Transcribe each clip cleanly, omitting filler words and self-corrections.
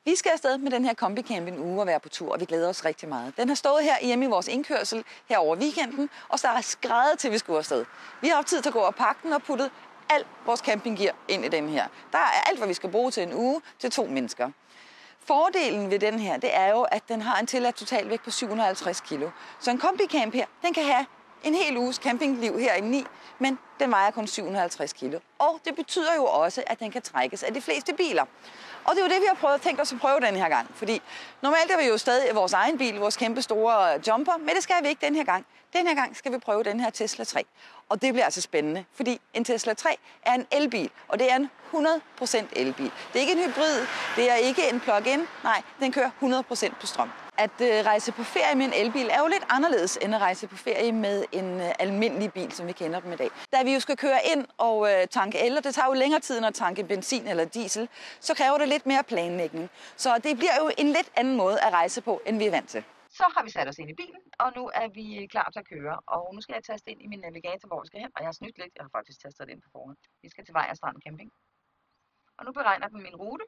Vi skal afsted med den her kombicamp en uge og være på tur, og vi glæder os rigtig meget. Den har stået her hjemme i vores indkørsel her over weekenden, og så er skrevet til, vi skulle afsted. Vi har haft tid til at gå og pakke den og puttet alt vores campinggear ind i den her. Der er alt, hvad vi skal bruge til en uge til 2 mennesker. Fordelen ved den her, det er jo, at den har en tilladt totalvægt på 750 kilo. Så en kombicamp her, den kan have en hel uges campingliv herinde i, men den vejer kun 750 kilo. Og det betyder jo også, at den kan trækkes af de fleste biler. Og det er jo det, vi har tænkt os at prøve den her gang. Fordi normalt er vi jo stadig i vores egen bil, vores kæmpe store jumper, men det skal vi ikke den her gang. Den her gang skal vi prøve den her Tesla 3. Og det bliver altså spændende, fordi en Tesla 3 er en elbil, og det er en 100% elbil. Det er ikke en hybrid, det er ikke en plug-in, nej, den kører 100% på strøm. At rejse på ferie med en elbil er jo lidt anderledes end at rejse på ferie med en almindelig bil, som vi kender dem i dag. Da vi jo skal køre ind og tanke el, og det tager jo længere tid end at tanke benzin eller diesel, så kræver det lidt mere planlægning. Så det bliver jo en lidt anden måde at rejse på, end vi er vant til. Så har vi sat os ind i bilen, og nu er vi klar til at køre. Og nu skal jeg taste ind i min navigator, hvor vi skal hen, og jeg har snydt lidt. Jeg har faktisk tastet det ind på forhånd. Vi skal til Vejers Strand Camping. Og nu beregner den min rute.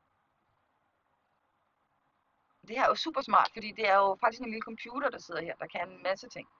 Det her er jo super smart, fordi det er jo faktisk en lille computer, der sidder her, der kan en masse ting.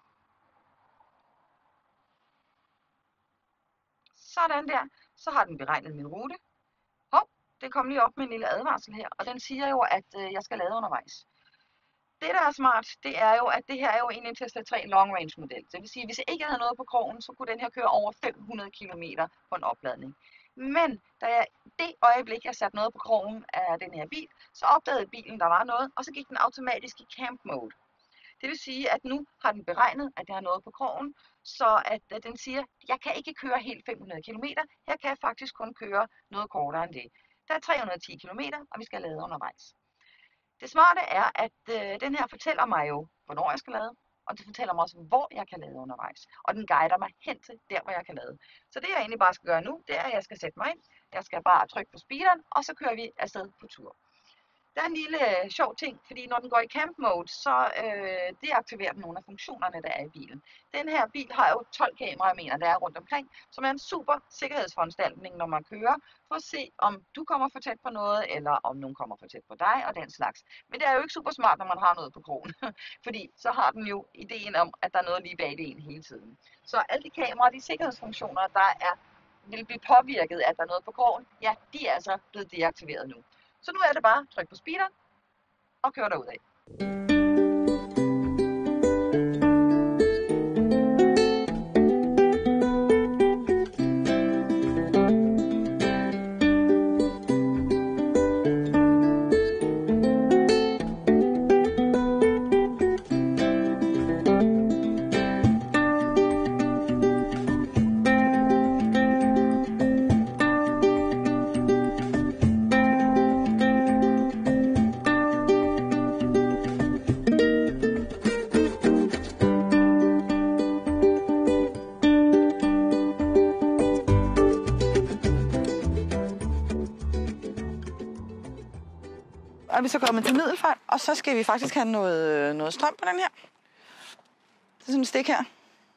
Sådan der. Så har den beregnet min rute. Hov, det kom lige op med en lille advarsel her, og den siger jo, at jeg skal lade undervejs. Det, der er smart, det er jo, at det her er jo en Tesla 3 long range model. Det vil sige, at hvis jeg ikke havde noget på krogen, så kunne den her køre over 500 km på en opladning. Men da jeg det øjeblik, jeg satte noget på krogen af den her bil, så opdagede bilen, der var noget, og så gik den automatisk i camp mode. Det vil sige, at nu har den beregnet, at jeg har noget på krogen, så at den siger, at jeg kan ikke køre helt 500 km, her kan jeg faktisk kun køre noget kortere end det. Der er 310 km, og vi skal lade undervejs. Det smarte er, at den her fortæller mig jo, hvornår jeg skal lade, og det fortæller mig også, hvor jeg kan lade undervejs. Og den guider mig hen til der, hvor jeg kan lade. Så det jeg egentlig bare skal gøre nu, det er, at jeg skal sætte mig ind. Jeg skal bare trykke på speederen, og så kører vi afsted på tur. Der er en lille sjov ting, fordi når den går i camp mode, så deaktiverer den nogle af funktionerne, der er i bilen. Den her bil har jo 12 kameraer, mener der er rundt omkring, som er en super sikkerhedsforanstaltning, når man kører, for at se, om du kommer for tæt på noget, eller om nogen kommer for tæt på dig, og den slags. Men det er jo ikke super smart, når man har noget på krogen, fordi så har den jo ideen om, at der er noget lige bag det en hele tiden. Så alle de kameraer, de sikkerhedsfunktioner, der vil blive påvirket, at der er noget på krogen, ja, de er altså blevet deaktiveret nu. Så nu er det bare at trykke på speederen og køre derudad. Og vi så kommet til Middelfart, og så skal vi faktisk have noget strøm på den her. Det er sådan en stik her.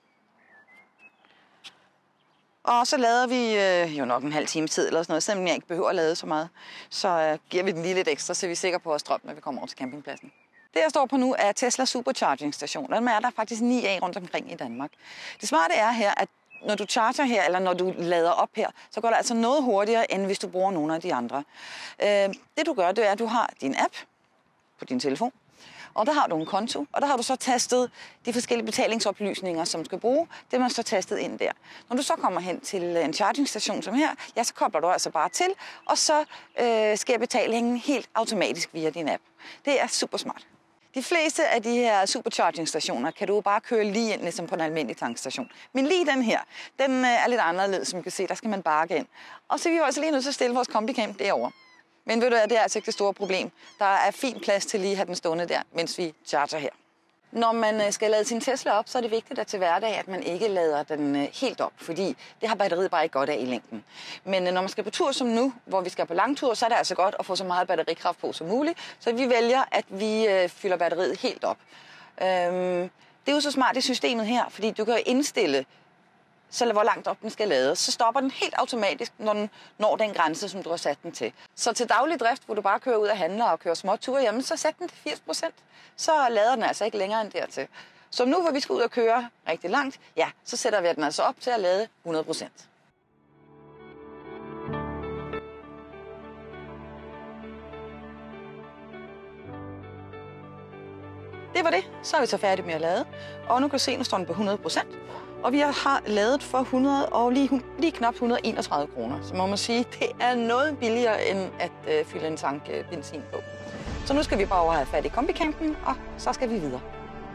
Og så lader vi jo nok en halv time tid eller sådan noget, selvom jeg ikke behøver at lade så meget. Så giver vi den lige lidt ekstra, så vi er sikre på at strøm, når vi kommer over til campingpladsen. Det, jeg står på nu, er Tesla Supercharging Station. Den er der faktisk 9 af rundt omkring i Danmark. Det smarte er her, at når du charger her, eller når du lader op her, så går det altså noget hurtigere, end hvis du bruger nogle af de andre. Det du gør, det er, at du har din app på din telefon, og der har du en konto, og der har du så tastet de forskellige betalingsoplysninger, som du skal bruge. Det man så tastet ind der. Når du så kommer hen til en chargingstation som her, ja, så kobler du altså bare til, og så sker betalingen helt automatisk via din app. Det er super smart. De fleste af de her supercharging-stationer kan du bare køre lige ind, ligesom på en almindelig tankstation. Men lige den her, den er lidt anderledes, som du kan se. Der skal man bakke ind. Og så er vi jo altså lige nødt til at stille vores kombicamp derovre. Men ved du hvad, det er altså ikke det store problem. Der er fin plads til lige at have den stående der, mens vi charger her. Når man skal lade sin Tesla op, så er det vigtigt at til hverdag, at man ikke lader den helt op, fordi det har batteriet bare ikke godt af i længden. Men når man skal på tur som nu, hvor vi skal på langtur, så er det altså godt at få så meget batterikraft på som muligt, så vi vælger, at vi fylder batteriet helt op. Det er jo så smart i systemet her, fordi du kan indstille så hvor langt op den skal lades. Så stopper den helt automatisk, når den når den grænse, som du har sat den til. Så til daglig drift, hvor du bare kører ud og handler og kører små ture, jamen så sæt den til 80%. Så lader den altså ikke længere end dertil. Så nu, hvor vi skal ud og køre rigtig langt, ja, så sætter vi den altså op til at lade 100%. Det var det. Så er vi så færdige med at lade. Og nu kan du se, at nu står den på 100%. Og vi har ladet for 100 og lige knap 131 kroner. Så må man sige, at det er noget billigere end at fylde en tank benzin på. Så nu skal vi bare over have fat i kombicampen, og så skal vi videre.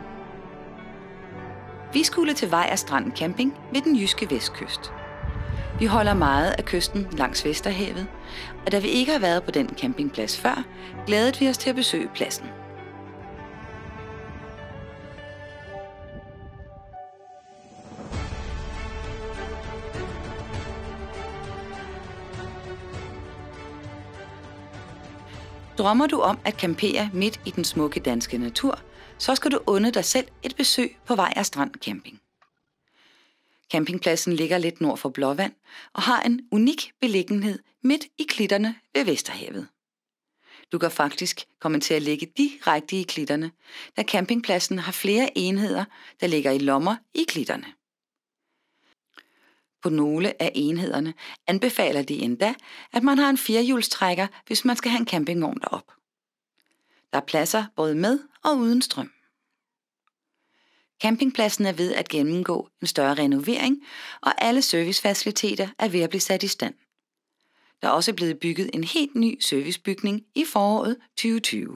Vi skulle til Vejers Strand Camping ved den jyske vestkyst. Vi holder meget af kysten langs Vesterhavet, og da vi ikke har været på den campingplads før, glædede vi os til at besøge pladsen. Drømmer du om at campere midt i den smukke danske natur, så skal du unde dig selv et besøg på Vejers Strand Camping. Campingpladsen ligger lidt nord for Blåvand og har en unik beliggenhed midt i klitterne ved Vesterhavet. Du kan faktisk komme til at ligge direkte i klitterne, da campingpladsen har flere enheder, der ligger i lommer i klitterne. På nogle af enhederne anbefaler de endda, at man har en firehjulstrækker, hvis man skal have en campingvogn derop. Der er pladser både med og uden strøm. Campingpladsen er ved at gennemgå en større renovering, og alle servicefaciliteter er ved at blive sat i stand. Der er også blevet bygget en helt ny servicebygning i foråret 2020.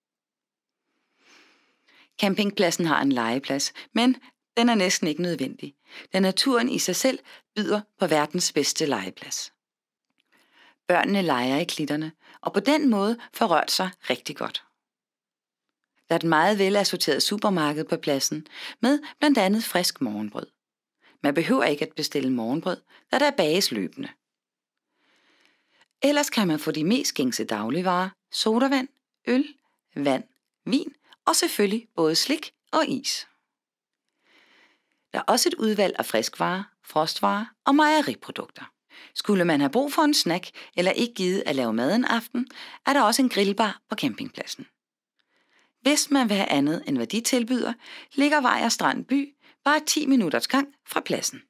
Campingpladsen har en legeplads, men den er næsten ikke nødvendig, da naturen i sig selv byder på verdens bedste legeplads. Børnene leger i klitterne, og på den måde får rørt sig rigtig godt. Der er et meget velassorteret supermarked på pladsen, med blandt andet frisk morgenbrød. Man behøver ikke at bestille morgenbrød, da der bages løbende. Ellers kan man få de mest gængse dagligvarer, sodavand, øl, vand, vin og selvfølgelig både slik og is. Der er også et udvalg af friskvarer, frostvarer og mejeriprodukter. Skulle man have brug for en snack eller ikke givet at lave mad en aften, er der også en grillbar på campingpladsen. Hvis man vil have andet end hvad de tilbyder, ligger Vejers Strand by bare 10 minutters gang fra pladsen.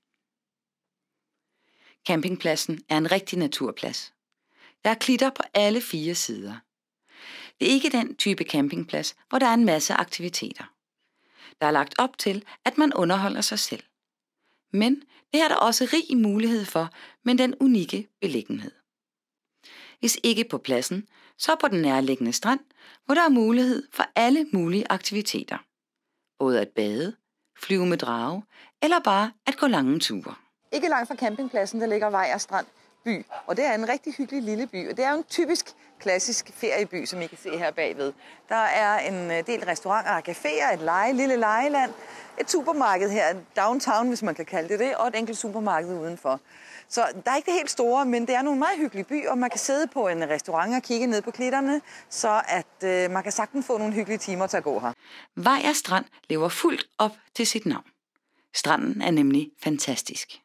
Campingpladsen er en rigtig naturplads. Der er klitter på alle 4 sider. Det er ikke den type campingplads, hvor der er en masse aktiviteter. Der er lagt op til, at man underholder sig selv. Men det er der også rig mulighed for med den unikke beliggenhed. Hvis ikke på pladsen, så på den nærliggende strand, hvor der er mulighed for alle mulige aktiviteter. Både at bade, flyve med drage, eller bare at gå lange ture. Ikke langt fra campingpladsen, der ligger Vejers Strand by, og det er en rigtig hyggelig lille by, og det er jo en typisk klassisk ferieby, som I kan se her bagved. Der er en del restauranter og caféer, et lille legeland, et supermarked her, downtown, hvis man kan kalde det, og et enkelt supermarked udenfor. Så der er ikke det helt store, men det er nogle meget hyggelige by, og man kan sidde på en restaurant og kigge ned på klitterne, så at man kan sagtens få nogle hyggelige timer til at gå her. Vejers Strand lever fuldt op til sit navn. Stranden er nemlig fantastisk.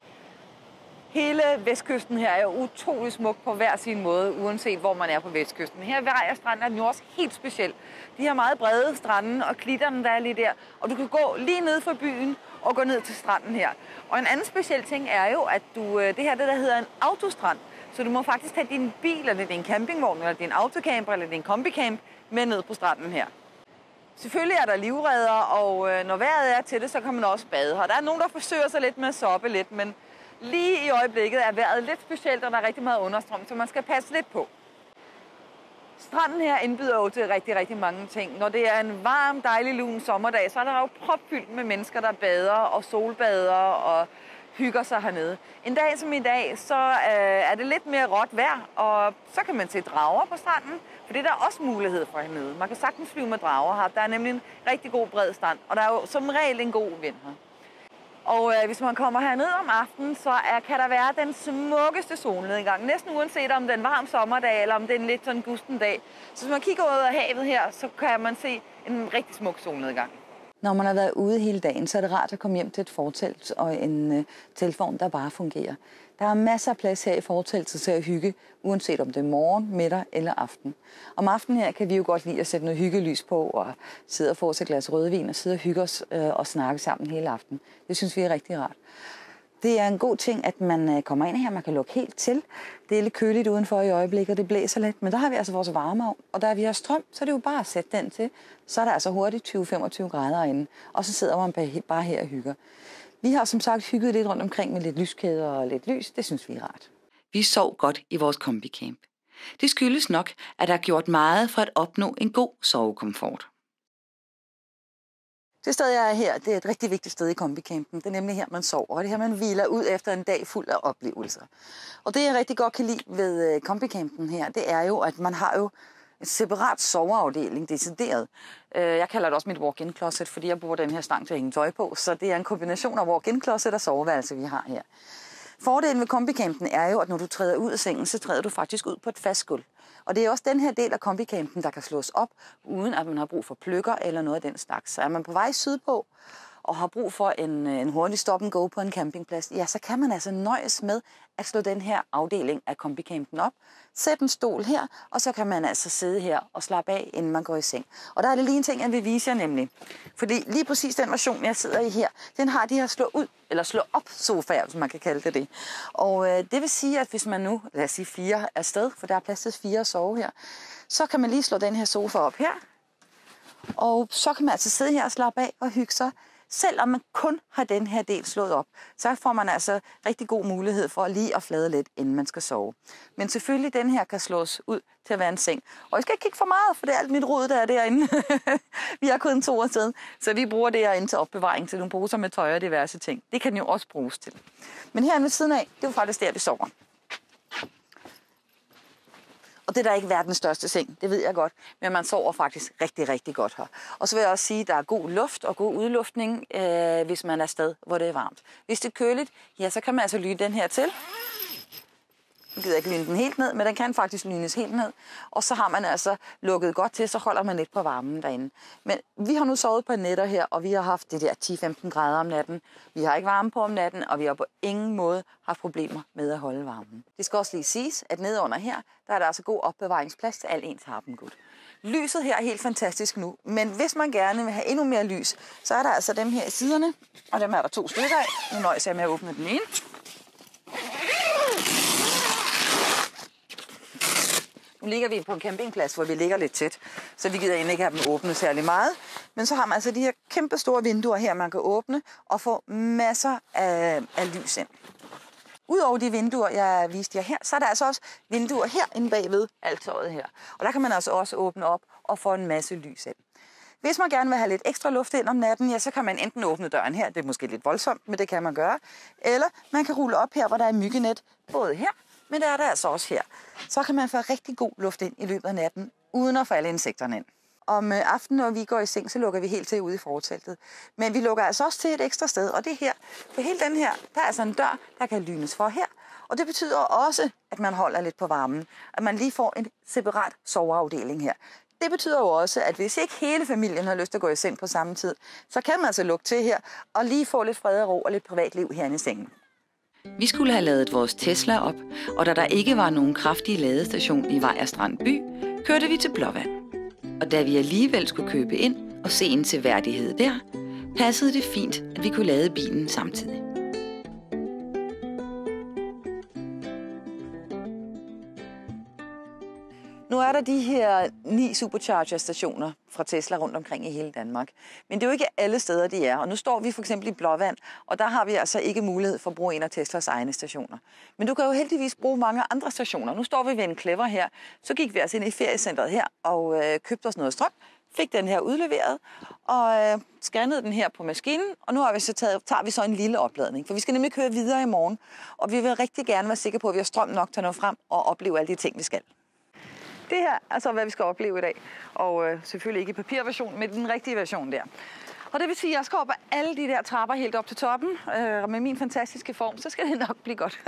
Hele vestkysten her er jo utrolig smuk på hver sin måde, uanset hvor man er på vestkysten. Her ved Vejers Strand er den jo også helt speciel. De her meget brede strande og klitterne, der er lige der, og du kan gå lige ned fra byen og gå ned til stranden her. Og en anden speciel ting er jo, at det her det der hedder en autostrand, så du må faktisk tage din bil, eller din campingvogn, eller din autocamper, eller din kombicamp med ned på stranden her. Selvfølgelig er der livredder, og når vejret er til det, så kan man også bade her. Der er nogen, der forsøger sig lidt med at soppe lidt, men lige i øjeblikket er vejret lidt specielt, og der er rigtig meget understrøm, så man skal passe lidt på. Stranden her indbyder jo til rigtig, rigtig mange ting. Når det er en varm, dejlig, lun sommerdag, så er der jo propfyldt med mennesker, der bader og solbader og hygger sig hernede. En dag som i dag, så er det lidt mere råt vejr, og så kan man se drager på stranden, for det er der også mulighed for hernede. Man kan sagtens flyve med drager her. Der er nemlig en rigtig god bred strand, og der er jo som regel en god vind her. Og hvis man kommer herned om aftenen, så kan der være den smukkeste solnedgang. Næsten uanset om det er en varm sommerdag, eller om det er en lidt sådan gusten dag. Så hvis man kigger ud af havet her, så kan man se en rigtig smuk solnedgang. Når man har været ude hele dagen, så er det rart at komme hjem til et fortelt og en teltvogn, der bare fungerer. Der er masser af plads her i forteltet til at hygge, uanset om det er morgen, middag eller aften. Om aftenen her kan vi jo godt lide at sætte noget hyggelys på og sidde og få os et glas rødvin og sidde og hygge os og snakke sammen hele aften. Det synes vi er rigtig rart. Det er en god ting, at man kommer ind her, man kan lukke helt til. Det er lidt køligt udenfor i øjeblikket, og det blæser lidt, men der har vi altså vores varmeovn. Og da vi har strøm, så er det jo bare at sætte den til. Så er der altså hurtigt 20-25 grader inde, og så sidder man bare her og hygger. Vi har som sagt hygget lidt rundt omkring med lidt lyskæder og lidt lys. Det synes vi er rart. Vi sov godt i vores kombicamp. Det skyldes nok, at der er gjort meget for at opnå en god sovekomfort. Det sted, jeg er her, det er et rigtig vigtigt sted i kombicampen. Det er nemlig her, man sover, og det her, man hviler ud efter en dag fuld af oplevelser. Og det, jeg rigtig godt kan lide ved kombicampen her, det er jo, at man har jo en separat soveafdeling, decideret. Jeg kalder det også mit walk-in closet, fordi jeg bruger den her stang til at hænge tøj på, så det er en kombination af walk-in closet og soveværelse, vi har her. Fordelen ved kombicampen er jo, at når du træder ud af sengen, så træder du faktisk ud på et fast gulv. Og det er også den her del af kombicampen, der kan slås op, uden at man har brug for pløkker eller noget af den slags. Så er man på vej sydpå og har brug for en hurtig stop and go på en campingplads, ja, så kan man altså nøjes med at slå den her afdeling af kombicampen op, sætte en stol her, og så kan man altså sidde her og slappe af, inden man går i seng. Og der er det lige en ting, jeg vil vise jer nemlig. Fordi lige præcis den version, jeg sidder i her, den har de her slå op sofaer, hvis man kan kalde det det. Og det vil sige, at hvis man nu, lad os sige 4 er sted, for der er plads til 4 at sove her, så kan man lige slå den her sofa op her, og så kan man altså sidde her og slappe af og hygge sig. Selvom man kun har den her del slået op, så får man altså rigtig god mulighed for lige at flade lidt, inden man skal sove. Men selvfølgelig, den her kan slås ud til at være en seng. Og jeg skal ikke kigge for meget, for det er alt mit rod, der er derinde. Vi har kun 2 afsted, så vi bruger det herinde til opbevaring til nogle poser med tøj og diverse ting. Det kan den jo også bruges til. Men her ved siden af, det er jo faktisk der, vi sover. Og det er da ikke verdens største seng, det ved jeg godt, men man sover faktisk rigtig, rigtig godt her. Og så vil jeg også sige, at der er god luft og god udluftning, hvis man er afsted, hvor det er varmt. Hvis det er køligt, ja, så kan man altså lyne den her til. Jeg gider ikke lyne den helt ned, men den kan faktisk lynes helt ned. Og så har man altså lukket godt til, så holder man lidt på varmen derinde. Men vi har nu sovet på nætter her, og vi har haft det der 10-15 grader om natten. Vi har ikke varme på om natten, og vi har på ingen måde haft problemer med at holde varmen. Det skal også lige siges, at nede under her, der er der altså god opbevaringsplads til al ens harpengud. Lyset her er helt fantastisk nu, men hvis man gerne vil have endnu mere lys, så er der altså dem her i siderne, og dem er der 2 stykker af. Nu nøjes jeg med at åbne den ene. Nu ligger vi på en campingplads, hvor vi ligger lidt tæt, så vi gider egentlig ikke have dem åbnet særlig meget. Men så har man altså de her kæmpe store vinduer her, man kan åbne og få masser af lys ind. Udover de vinduer, jeg viste jer her, så er der altså også vinduer her inde bagved altaret her. Og der kan man altså også åbne op og få en masse lys ind. Hvis man gerne vil have lidt ekstra luft ind om natten, ja, så kan man enten åbne døren her, det er måske lidt voldsomt, men det kan man gøre. Eller man kan rulle op her, hvor der er myggenet, både her, men der er der altså også her. Så kan man få rigtig god luft ind i løbet af natten, uden at få alle insekterne ind. Om aftenen, når vi går i seng, så lukker vi helt til ude i forteltet. Men vi lukker altså også til et ekstra sted, og det her, på hele den her, der er altså en dør, der kan lynes for her. Og det betyder også, at man holder lidt på varmen, at man lige får en separat soveafdeling her. Det betyder jo også, at hvis ikke hele familien har lyst til at gå i seng på samme tid, så kan man altså lukke til her og lige få lidt fred og ro og lidt privatliv herinde i sengen. Vi skulle have ladet vores Tesla op, og da der ikke var nogen kraftig ladestation i Vejers Strand by, kørte vi til Blåvand. Og da vi alligevel skulle købe ind og se en seværdighed der, passede det fint, at vi kunne lade bilen samtidig. Nu er der de her 9 supercharger-stationer fra Tesla rundt omkring i hele Danmark. Men det er jo ikke alle steder, de er. Og nu står vi for eksempel i Blåvand, og der har vi altså ikke mulighed for at bruge en af Teslas egne stationer. Men du kan jo heldigvis bruge mange andre stationer. Nu står vi ved en Clever her. Så gik vi altså ind i feriecentret her og købte os noget strøm. Fik den her udleveret og scannede den her på maskinen. Og nu har vi så tager vi så en lille opladning, for vi skal nemlig køre videre i morgen. Og vi vil rigtig gerne være sikre på, at vi har strøm nok til at nå frem og opleve alle de ting, vi skal. Det her er så, hvad vi skal opleve i dag. Og selvfølgelig ikke i papirversion, men den rigtige version der. Og det vil sige, at jeg skal op ad alle de der trapper helt op til toppen. Og med min fantastiske form, så skal det nok blive godt.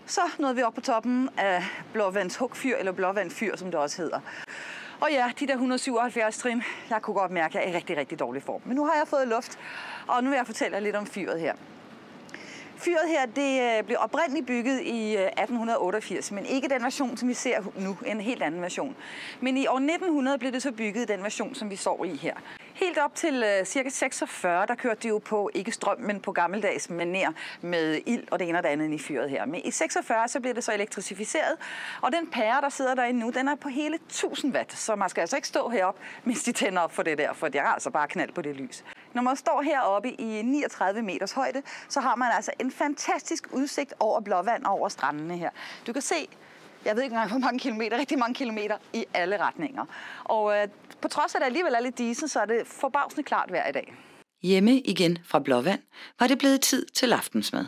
så nåede vi op på toppen af Blåvands Hugfyr, eller Blåvand Fyr, som det også hedder. Og ja, de der 177 trin, jeg kunne godt mærke, at jeg er i rigtig, rigtig dårlig form. Men nu har jeg fået luft, og nu vil jeg fortælle jer lidt om fyret her. Fyret her, det blev oprindeligt bygget i 1888, men ikke den version, som vi ser nu, en helt anden version. Men i år 1900 blev det så bygget den version, som vi står i her. Helt op til cirka 46, der kørte de jo på, ikke strøm, men på gammeldags manér med ild og det ene og det andet i fyret her. Men i 46, så blev det så elektrificeret, og den pære, der sidder derinde nu, den er på hele 1000 watt, så man skal altså ikke stå heroppe, mens de tænder op for det der, for det er altså bare knald på det lys. Når man står heroppe i 39 meters højde, så har man altså en fantastisk udsigt over Blåvand og over strandene her. Du kan se, jeg ved ikke engang hvor mange kilometer, rigtig mange kilometer i alle retninger. Og på trods af, at det alligevel er lidt diset, så er det forbavsende klart vejr i dag. Hjemme igen fra Blåvand var det blevet tid til aftensmad.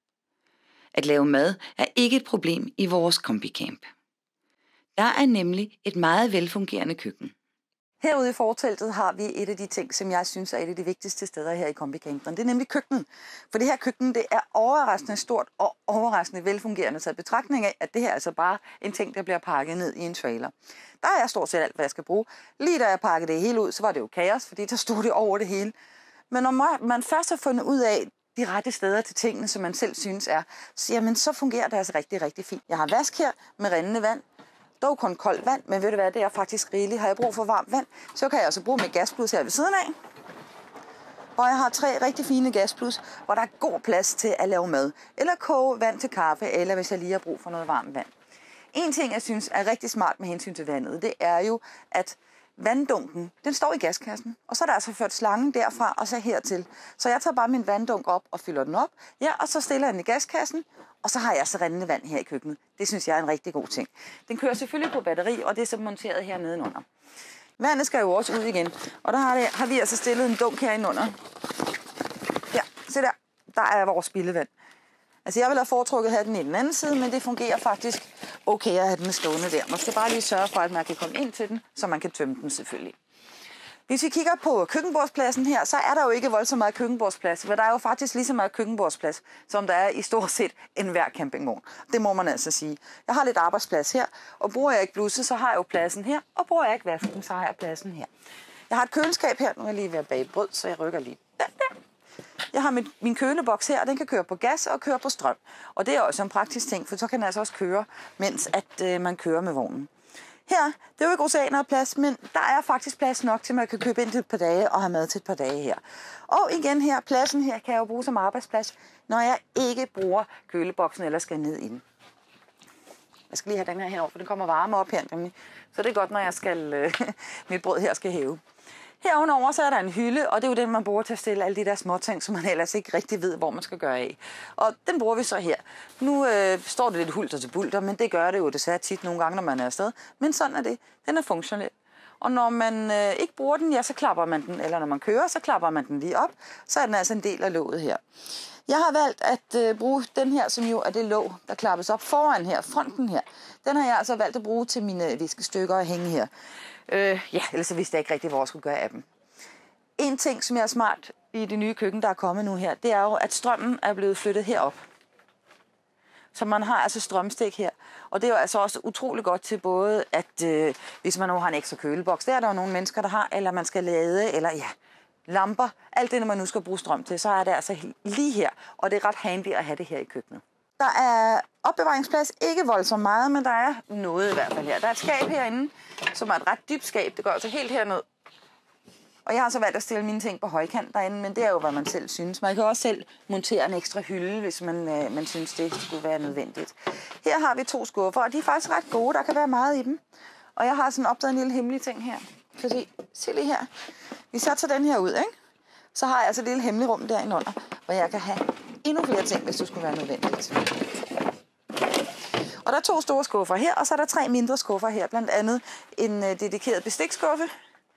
At lave mad er ikke et problem i vores kombicamp. Der er nemlig et meget velfungerende køkken. Herude i forteltet har vi et af de ting, som jeg synes er et af de vigtigste steder her i kombicampen. Det er nemlig køkkenet. For det her køkken, det er overraskende stort og overraskende velfungerende, så i betragtning af, at det her er altså bare en ting, der bliver pakket ned i en trailer. Der er stort set alt, hvad jeg skal bruge. Lige da jeg pakkede det hele ud, så var det jo kaos, fordi der stod det over det hele. Men når man først har fundet ud af de rette steder til tingene, som man selv synes er, så, jamen, så fungerer det altså rigtig, rigtig fint. Jeg har vask her med rindende vand. Dog kun koldt vand, men ved du hvad, det er faktisk rigeligt. Har jeg brug for varmt vand, så kan jeg også bruge mit gasblus her ved siden af. Og jeg har 3 rigtig fine gasblus, hvor der er god plads til at lave mad. Eller koge vand til kaffe, eller hvis jeg lige har brug for noget varmt vand. En ting, jeg synes er rigtig smart med hensyn til vandet, det er jo, at vanddunken, den står i gaskassen. Og så er der altså ført slangen derfra og så hertil. Så jeg tager bare min vanddunk op og fylder den op. Ja, og så stiller jeg den i gaskassen. Og så har jeg så rindende vand her i køkkenet. Det synes jeg er en rigtig god ting. Den kører selvfølgelig på batteri, og det er så monteret her nedenunder. Vandet skal jo også ud igen. Og der har vi altså stillet en dunk herinde under. Ja, se der er vores spildevand. Altså jeg ville have foretrukket at have den i den anden side, men det fungerer faktisk okay at have den stående der. Man skal bare lige sørge for, at man kan komme ind til den, så man kan tømme den selvfølgelig. Hvis vi kigger på køkkenbordspladsen her, så er der jo ikke voldsomt meget køkkenbordsplads, men der er jo faktisk lige så meget køkkenbordsplads, som der er i stort set enhver campingvogn. Det må man altså sige. Jeg har lidt arbejdsplads her, og bruger jeg ikke blusset, så har jeg jo pladsen her, og bruger jeg ikke vasken, så har jeg pladsen her. Jeg har et køleskab her, nu er jeg lige ved at bage brød, så jeg rykker lige der. Jeg har min køleboks her, og den kan køre på gas og køre på strøm. Og det er også en praktisk ting, for så kan den altså også køre, mens at man kører med vognen. Her, det er jo ikke oceaner plads, men der er faktisk plads nok til, at man kan købe ind til et par dage og have mad til et par dage her. Og igen her, pladsen her kan jeg jo bruge som arbejdsplads, når jeg ikke bruger køleboksen eller skal ned i den. Jeg skal lige have den her herovre, for den kommer varme op her. Så det er godt, når jeg skal, mit brød her skal hæve. Herovenover så er der en hylde, og det er jo den, man bruger til at stille alle de der små ting, som man ellers ikke rigtig ved, hvor man skal gøre af. Og den bruger vi så her. Nu står det lidt hulter til bulter, men det gør det jo desværre tit nogle gange, når man er afsted. Men sådan er det. Den er funktionel. Og når man ikke bruger den, ja, så klapper man den. Eller når man kører, så klapper man den lige op. Så er den altså en del af låget her. Jeg har valgt at bruge den her, som jo er det låg, der klappes op foran her, fronten her. Den har jeg altså valgt at bruge til mine viskestykker og hænge her. Ja, ellers så vidste jeg ikke rigtig, hvor jeg skulle gøre af dem. En ting, som er smart i det nye køkken, der er kommet nu her, det er jo, at strømmen er blevet flyttet herop. Så man har altså strømstik her. Og det er jo altså også utrolig godt til både, at hvis man nu har en ekstra køleboks, der er der jo nogle mennesker, der har, eller man skal lade, eller ja, lamper, alt det, når man nu skal bruge strøm til, så er det altså lige her. Og det er ret handy at have det her i køkkenet. Der er opbevaringsplads, ikke voldsomt meget, men der er noget i hvert fald her. Der er et skab herinde, som er et ret dybt skab. Det går altså helt herned. Og jeg har så valgt at stille mine ting på højkant derinde, men det er jo, hvad man selv synes. Man kan også selv montere en ekstra hylde, hvis man synes, det skulle være nødvendigt. Her har vi 2 skuffer, og de er faktisk ret gode. Der kan være meget i dem. Og jeg har sådan opdaget en lille hemmelig ting her. Fordi, se lige her. Hvis jeg tager den her ud, ikke? Så har jeg altså et lille hemmeligt rum derinde under, hvor jeg kan have endnu flere ting, hvis det skulle være nødvendigt. Og der er 2 store skuffer her, og så er der 3 mindre skuffer her. Blandt andet en dedikeret bestikskuffe.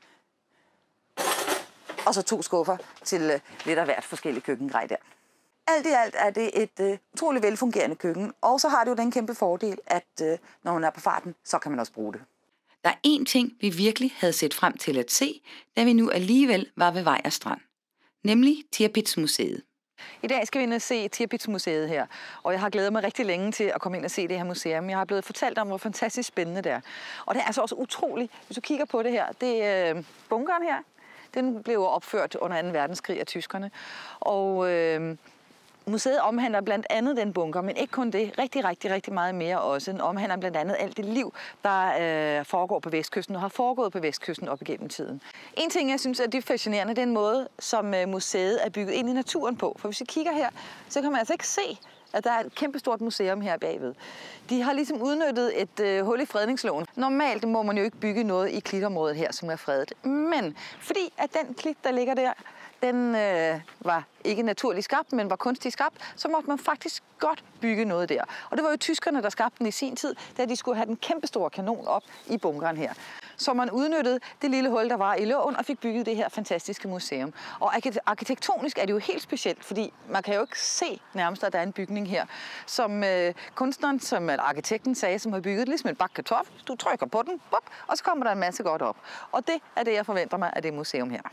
Og så 2 skuffer til lidt af hvert forskellige køkkengrej der. Alt i alt er det et utroligt velfungerende køkken. Og så har det jo den kæmpe fordel, at når man er på farten, så kan man også bruge det. Der er én ting, vi virkelig havde set frem til at se, da vi nu alligevel var ved Vejers Strand. Nemlig Tirpitz-museet. I dag skal vi ind og se Tirpitz-museet her, og jeg har glædet mig rigtig længe til at komme ind og se det her museum. Jeg har blevet fortalt om, hvor fantastisk spændende det er. Og det er altså også utroligt, hvis du kigger på det her. Det er bunkeren her. Den blev opført under 2. verdenskrig af tyskerne. Og museet omhandler blandt andet den bunker, men ikke kun det. Rigtig meget mere også. Den omhandler blandt andet alt det liv, der foregår på Vestkysten og har foregået på Vestkysten op igennem tiden. En ting, jeg synes er dybt fascinerende, det er den måde, som museet er bygget ind i naturen på. For hvis vi kigger her, så kan man altså ikke se, at der er et kæmpestort museum her bagved. De har ligesom udnyttet et hul i fredningsloven. Normalt må man jo ikke bygge noget i klitområdet her, som er fredet. Men fordi at den klit, der ligger der, den var ikke naturligt skabt, men var kunstigt skabt, så måtte man faktisk godt bygge noget der. Og det var jo tyskerne, der skabte den i sin tid, da de skulle have den kæmpestore kanon op i bunkeren her. Så man udnyttede det lille hul, der var i loven, og fik bygget det her fantastiske museum. Og arkitektonisk er det jo helt specielt, fordi man kan jo ikke se nærmest, at der er en bygning her, som kunstneren, som arkitekten sagde, som har bygget ligesom en bakke kartoffel. Du trykker på den, og så kommer der en masse godt op. Og det er det, jeg forventer mig af det museum her.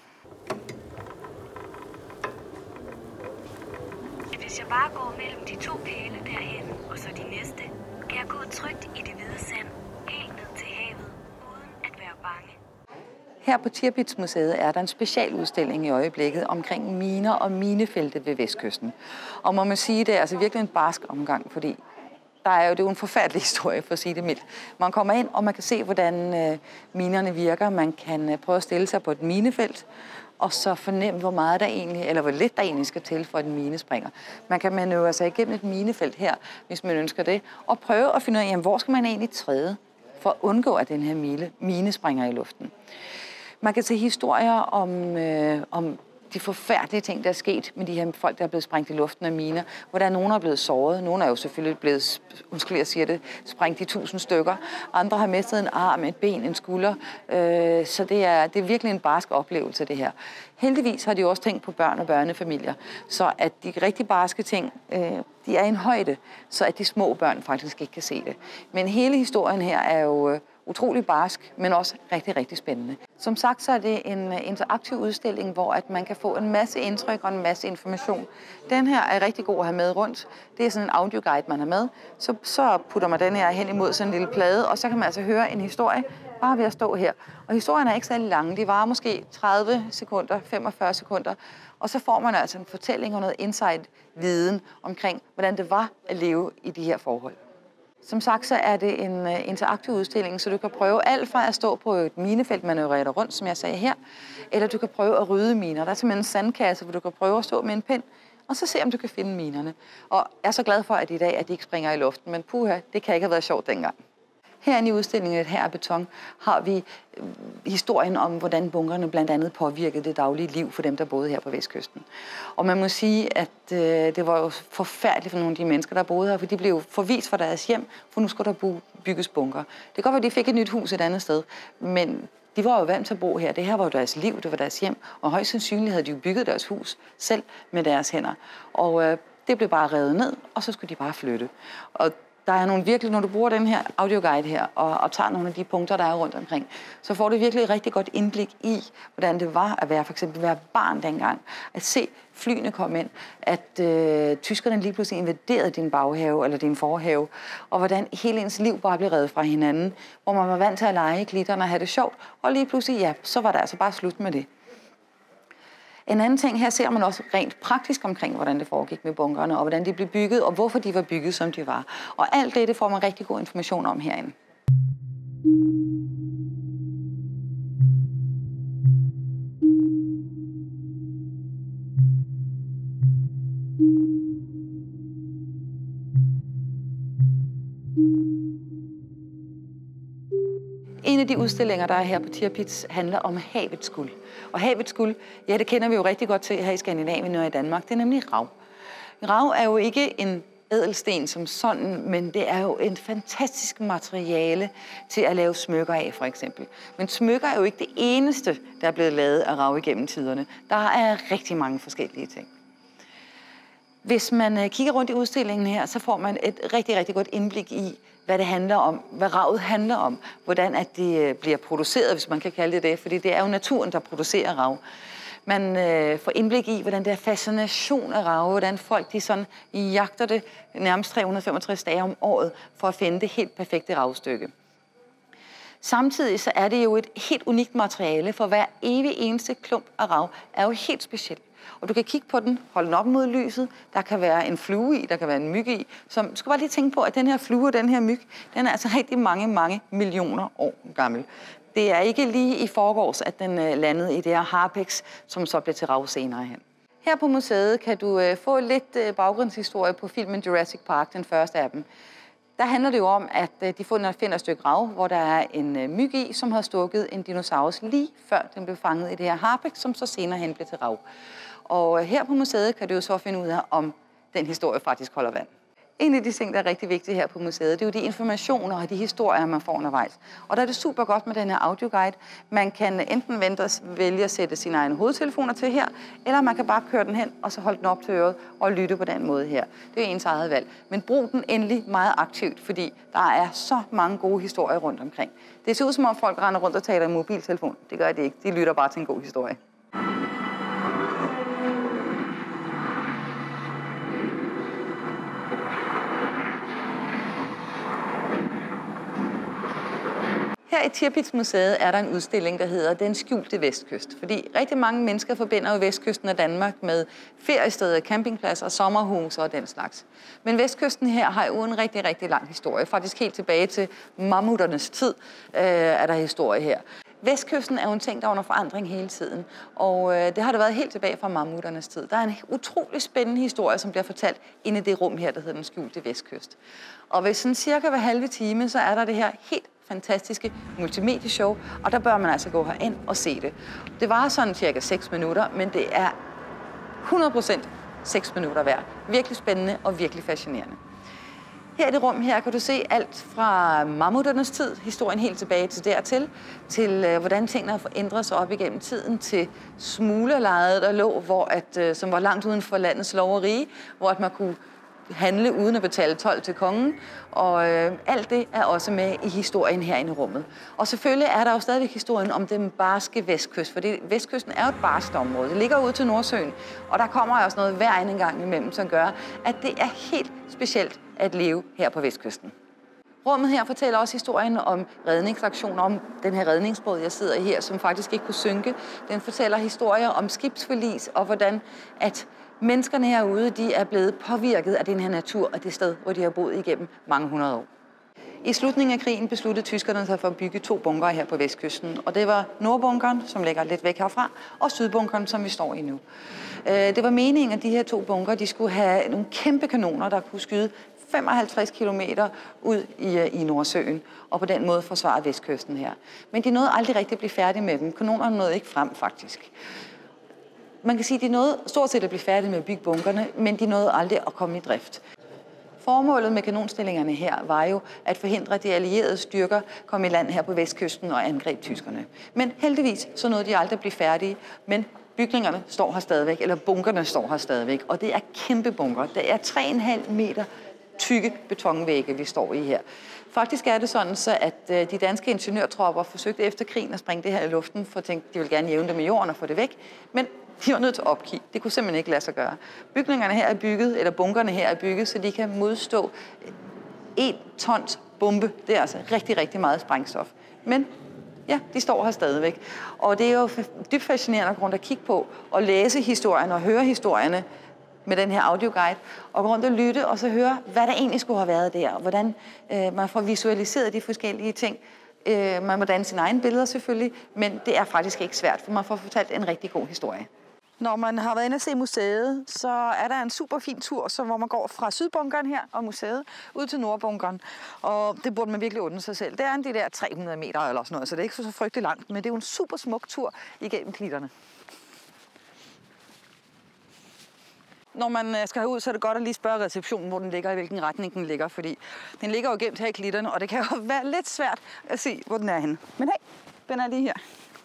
Hvis jeg bare går mellem de 2 pæle derhen, og så de næste, kan jeg gå trygt i det hvide sand, helt ned til havet, uden at være bange. Her på Tirpitz-museet er der en specialudstilling i øjeblikket omkring miner og minefeltet ved Vestkysten. Og må man sige, det er altså virkelig en barsk omgang, fordi det er jo en forfærdelig historie, for at sige det mildt. Man kommer ind, og man kan se, hvordan minerne virker. Man kan prøve at stille sig på et minefelt, og så fornemme, hvor meget der egentlig, eller hvor lidt der egentlig skal til, for at en mine springer. Man kan manøvrere sig igennem et minefelt her, hvis man ønsker det, og prøve at finde ud af, jamen, hvor skal man egentlig træde, for at undgå, at den her mine springer i luften. Man kan se historier om de forfærdelige ting, der er sket med de her folk, der er blevet sprængt i luften af miner, hvor der er nogen, der er blevet såret. Nogle er jo selvfølgelig blevet, sprængt i 1000 stykker. Andre har mistet en arm, et ben, en skulder. Så det er virkelig en barsk oplevelse, det her. Heldigvis har de også tænkt på børn og børnefamilier, så at de rigtig barske ting, de er i en højde, så at de små børn faktisk ikke kan se det. Men hele historien her er jo utrolig barsk, men også rigtig spændende. Som sagt, så er det en interaktiv udstilling, hvor at man kan få en masse indtryk og en masse information. Den her er rigtig god at have med rundt. Det er sådan en audioguide, man har med. Så putter man den her hen imod sådan en lille plade, og så kan man altså høre en historie bare ved at stå her. Og historien er ikke særlig lang. De varer måske 30 sekunder, 45 sekunder. Og så får man altså en fortælling og noget insight-viden omkring, hvordan det var at leve i de her forhold. Som sagt, så er det en interaktiv udstilling, så du kan prøve alt fra at stå på et minefelt, manøvrere dig rundt, som jeg sagde her, eller du kan prøve at rydde miner. Der er simpelthen en sandkasse, hvor du kan prøve at stå med en pind, og så se, om du kan finde minerne. Og jeg er så glad for, at i dag, at de ikke springer i luften, men puha, det kan ikke have været sjovt dengang. Herinde i udstillingen Her er beton har vi historien om, hvordan bunkerne blandt andet påvirkede det daglige liv for dem, der boede her på Vestkysten. Og man må sige, at det var jo forfærdeligt for nogle af de mennesker, der boede her, for de blev forvist fra deres hjem, for nu skulle der bygges bunker. Det kan godt være, at de fik et nyt hus et andet sted, men de var jo vant til at bo her. Det her var jo deres liv, det var deres hjem, og højst sandsynligt havde de jo bygget deres hus selv med deres hænder. Og det blev bare revet ned, og så skulle de bare flytte. Og der er nogle virkelig, når du bruger den her audioguide her, og tager nogle af de punkter, der er rundt omkring, så får du virkelig et rigtig godt indblik i, hvordan det var at være, for eksempel være barn dengang. At se flyene komme ind, at tyskerne lige pludselig invaderede din baghave eller din forhave, og hvordan hele ens liv bare blev revet fra hinanden, hvor man var vant til at lege i klitterne og have det sjovt, og lige pludselig, ja, så var der altså bare slut med det. En anden ting, her ser man også rent praktisk omkring, hvordan det foregik med bunkerne, og hvordan de blev bygget, og hvorfor de var bygget, som de var. Og alt det får man rigtig god information om herinde. En af de udstillinger, der er her på Tirpitz, handler om havets guld. Og havets guld, ja, det kender vi jo rigtig godt til her i Skandinavien og i Danmark. Det er nemlig rav. Rav er jo ikke en ædelsten som sådan, men det er jo en fantastisk materiale til at lave smykker af, for eksempel. Men smykker er jo ikke det eneste, der er blevet lavet af rav igennem tiderne. Der er rigtig mange forskellige ting. Hvis man kigger rundt i udstillingen her, så får man et rigtig godt indblik i, hvad det handler om, hvad ravet handler om, hvordan at det bliver produceret, hvis man kan kalde det det, fordi det er jo naturen, der producerer rav. Man får indblik i, hvordan det er fascination af rage, hvordan folk de sådan jagter det nærmest 365 dage om året for at finde det helt perfekte ravestykke. Samtidig så er det jo et helt unikt materiale, for hver evig eneste klump af rav er jo helt speciel. Og du kan kigge på den, holde den op mod lyset, der kan være en flue i, der kan være en myg i. Så du skal bare lige tænke på, at den her flue og den her myg, den er altså rigtig mange millioner år gammel. Det er ikke lige i forgårs, at den landede i det her harpex, som så blev til rav senere hen. Her på museet kan du få lidt baggrundshistorie på filmen Jurassic Park, den første af dem. Der handler det jo om, at de finder et stykke rav, hvor der er en myg i, som har stukket en dinosaurus lige før den blev fanget i det her harpex, som så senere hen blev til rav. Og her på museet kan du jo så finde ud af, om den historie faktisk holder vand. En af de ting, der er rigtig vigtige her på museet, det er jo de informationer og de historier, man får undervejs. Og der er det super godt med den her audioguide. Man kan enten vælge at sætte sine egne hovedtelefoner til her, eller man kan bare køre den hen og så holde den op til øret og lytte på den måde her. Det er ens eget valg. Men brug den endelig meget aktivt, fordi der er så mange gode historier rundt omkring. Det ser ud som om folk render rundt og taler i mobiltelefon. Det gør de ikke. De lytter bare til en god historie. Her i Tirpitz-museet er der en udstilling, der hedder Den skjulte vestkyst. Fordi rigtig mange mennesker forbinder jo vestkysten af Danmark med feriesteder, campingpladser, sommerhuse og den slags. Men vestkysten her har jo en rigtig lang historie. Faktisk helt tilbage til mammutternes tid er der historie her. Vestkysten er jo en ting, der er under forandring hele tiden, og det har det været helt tilbage fra mammutternes tid. Der er en utrolig spændende historie, som bliver fortalt inde i det rum her, der hedder Den skjulte vestkyst. Og ved sådan cirka hver halve time, så er der det her helt fantastiske multimedieshow, og der bør man altså gå herind og se det. Det varer sådan cirka 6 minutter, men det er 100% 6 minutter værd. Virkelig spændende og virkelig fascinerende. Her i det rum her kan du se alt fra mammutternes tid, historien helt tilbage til dertil, til hvordan tingene har ændret sig op igennem tiden, til smuglerlejet, der lå, som var langt uden for landets lov og rige, hvor at man kunne handle uden at betale told til kongen, og alt det er også med i historien herinde i rummet. Og selvfølgelig er der jo stadigvæk historien om den barske vestkyst, for vestkysten er jo et barskt område. Det ligger ud til Nordsøen, og der kommer også noget vejr en gang imellem, som gør, at det er helt specielt at leve her på vestkysten. Rummet her fortæller også historien om redningsaktioner, om den her redningsbåd, jeg sidder i her, som faktisk ikke kunne synke. Den fortæller historier om skibsforlis og hvordan at menneskerne herude, de er blevet påvirket af den her natur og det sted, hvor de har boet igennem mange hundrede år. I slutningen af krigen besluttede tyskerne sig for at bygge 2 bunkere her på vestkysten, og det var Nordbunkeren, som ligger lidt væk herfra, og Sydbunkeren, som vi står i nu. Det var meningen, at de her 2 bunkere, de skulle have nogle kæmpe kanoner, der kunne skyde 55 kilometer ud i Nordsøen, og på den måde forsvare vestkysten her. Men de nåede aldrig rigtig at blive færdige med dem. Kanonerne nåede ikke frem, faktisk. Man kan sige, at de nåede stort set at blive færdige med at bygge bunkerne, men de nåede aldrig at komme i drift. Formålet med kanonstillingerne her var jo at forhindre, at de allierede styrker kom i land her på vestkysten og angreb tyskerne. Men heldigvis så nåede de aldrig at blive færdige, men bygningerne står her stadigvæk, eller bunkerne står her stadigvæk, og det er kæmpe bunker. Det er 3,5 meter tykke betonvægge, vi står i her. Faktisk er det sådan, så at de danske ingeniørtropper forsøgte efter krigen at springe det her i luften, for at tænke, de ville gerne jævne det med jorden og få det væk, men de var nødt til at opkigge. Det kunne simpelthen ikke lade sig gøre. Bygningerne her er bygget, eller bunkerne her er bygget, så de kan modstå 1 tons bombe. Det er altså rigtig meget sprængstof. Men ja, de står her stadigvæk. Og det er jo dybt fascinerende at gå rundt og kigge på, og læse historierne og høre historierne med den her audioguide, og gå rundt og lytte, og så høre, hvad der egentlig skulle have været der, og hvordan man får visualiseret de forskellige ting. Man må danne sine egne billeder selvfølgelig, men det er faktisk ikke svært, for man får fortalt en rigtig god historie. Når man har været inde og se museet, så er der en super fin tur, hvor man går fra Sydbunkeren her og museet ud til Nordbunkeren. Og det burde man virkelig undre sig selv. Det er de der 300 meter eller sådan noget, så det er ikke så frygtelig langt, men det er jo en super smuk tur igennem klitterne. Når man skal herud, så er det godt at lige spørge receptionen, hvor den ligger, i hvilken retning den ligger, fordi den ligger jo gemt her i klitterne, og det kan jo være lidt svært at se, hvor den er henne. Men hey, den er lige her.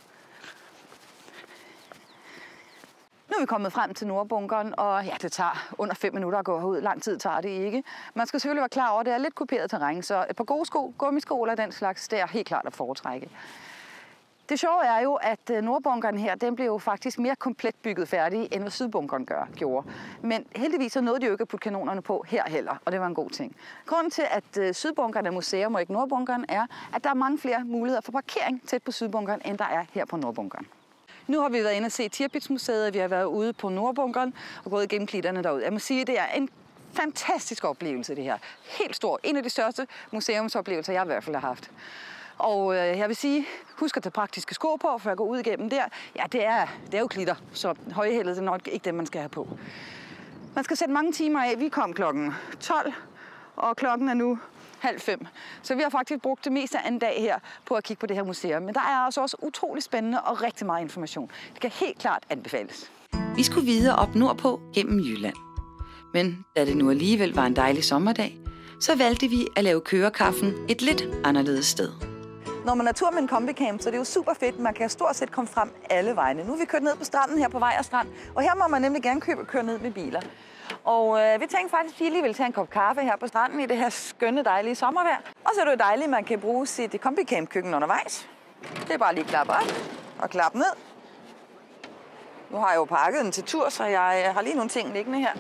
Nu er vi kommet frem til Nordbunkeren, og ja, det tager under 5 minutter at gå herud. Lang tid tager det ikke. Man skal selvfølgelig være klar over, at det er lidt kuperet terræn, så et par gode sko, gummisko eller den slags, det er helt klart at foretrække. Det sjove er jo, at nordbunkeren her, den blev jo faktisk mere komplet bygget færdig, end hvad sydbunkeren gjorde. Men heldigvis så nåede de jo ikke at putte kanonerne på her heller, og det var en god ting. Grunden til, at sydbunkeren er museum og ikke nordbunkeren, er, at der er mange flere muligheder for parkering tæt på sydbunkeren, end der er her på nordbunkeren. Nu har vi været inde og se Tirpitz-museet, vi har været ude på nordbunkeren og gået igennem klitterne derude. Jeg må sige, at det er en fantastisk oplevelse, det her. Helt stor. En af de største museumsoplevelser, jeg i hvert fald har haft. Og jeg vil sige, husk at tage praktiske sko på, for at gå ud igennem der. Ja, det er jo klitter, så højhældet er nok ikke det, man skal have på. Man skal sætte mange timer af. Vi kom klokken 12, og klokken er nu 4:30. Så vi har faktisk brugt det meste af en dag her på at kigge på det her museum. Men der er altså også utrolig spændende og rigtig meget information. Det kan helt klart anbefales. Vi skulle videre op nordpå gennem Jylland. Men da det nu alligevel var en dejlig sommerdag, så valgte vi at lave kørekaffen et lidt anderledes sted. Når man er tur med en kombicamp, så er det jo super fedt. Man kan stort set komme frem alle vejene. Nu er vi kørt ned på stranden her på Vejers Strand, og her må man nemlig gerne køre ned med biler. Og vi tænkte faktisk, at vi lige vil tage en kop kaffe her på stranden i det her skønne, dejlige sommervejr. Og så er det jo dejligt, at man kan bruge sit kombicamp-køkken undervejs. Det er bare lige at klappe op og klappe ned. Nu har jeg jo pakket den til tur, så jeg har lige nogle ting liggende her.